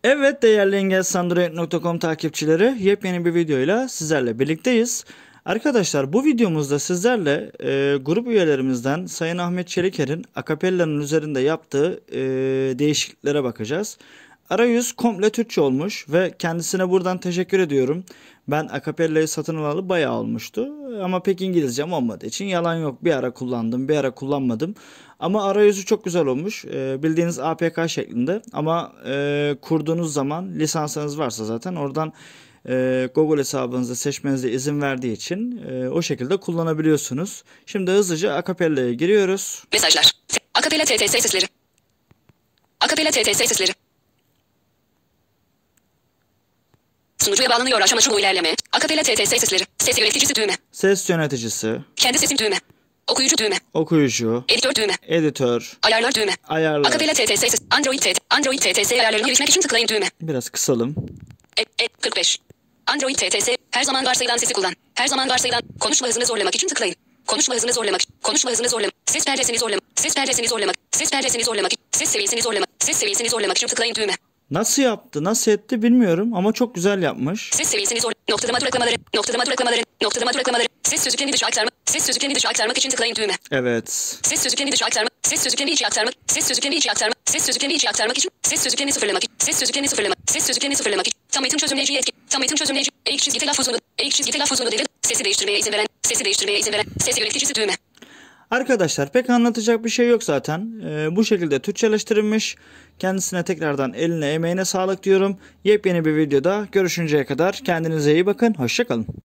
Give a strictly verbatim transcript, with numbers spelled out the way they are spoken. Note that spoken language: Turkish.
Evet değerli engels android nokta com takipçileri, yepyeni bir videoyla sizlerle birlikteyiz. Arkadaşlar, bu videomuzda sizlerle e, grup üyelerimizden Sayın Ahmet Çeliker'in Acapella'nın üzerinde yaptığı e, değişikliklere bakacağız. Arayüz komple Türkçe olmuş ve kendisine buradan teşekkür ediyorum. Ben Acapella'yı satın alalı bayağı olmuştu ama pek İngilizcem olmadığı için yalan yok. Bir ara kullandım, bir ara kullanmadım. Ama arayüzü çok güzel olmuş. Ee, bildiğiniz A P K şeklinde ama e, kurduğunuz zaman lisansınız varsa zaten oradan e, Google hesabınızı seçmenize izin verdiği için e, o şekilde kullanabiliyorsunuz. Şimdi hızlıca Acapella'ya giriyoruz. Mesajlar. Acapella T T S sesleri. Acapella T T S sesleri. Sunucuya bağlanıyor aşama şu ilerleme. Acapella T T S sesleri. Ses yöneticisi düğme. Ses yöneticisi. Kendi sesim düğme. Okuyucu düğme. Okuyucu. Editör düğme. Editör. Ayarlar düğme. Ayarlar. Acapella T T S ses. Android T T. Android T T S ayarlarına erişmek için tıklayın düğme. Biraz kısalım. E, e, kırk beş. Android T T S. Her zaman varsayılan sesi kullan. Her zaman varsayılan. Konuşma hızını zorlamak için tıklayın. Konuşma hızını zorlamak. Konuşma hızını zorlamak. Ses perdesini zorlamak. Ses perdesini zorlamak. Ses perdesini zorlamak. Ses seviyesini zorlamak. Ses seviyesini zorlamak için tıklayın düğme. Nasıl yaptı, nasıl etti bilmiyorum ama çok güzel yapmış. Ses seviyesini zor. Noktalama duraklamaları. Noktalama duraklamaları. Noktalama duraklamaları. Ses sözcüklerini dışa aktarmak. Ses sözcüklerini dışa aktarmak için tıklayın düğme. Evet. Ses sözcüklerini dışa aktarmak. Ses sözcüklerini içe aktarmak. Ses sözcüklerini içe aktarmak. Ses sözcüklerini içe aktarmak için. Ses sözcüklerini sıfırlamak. Ses sözcüklerini sıfırlamak. Ses sözcüklerini sıfırlamak için. Tam metin çözümleyici yetki. Tam metin çözümleyici. Eğik çizgi telaffuzunu. Eğik çizgi telaffuzunu devir. Sesi değiştirmeye izin veren. Sesi değiştirmeye izin veren. Ses yöneticisi düğme. Arkadaşlar, pek anlatacak bir şey yok zaten. Ee, bu şekilde Türkçeleştirilmiş. Kendisine tekrardan eline emeğine sağlık diyorum. Yepyeni bir videoda görüşünceye kadar kendinize iyi bakın. Hoşça kalın.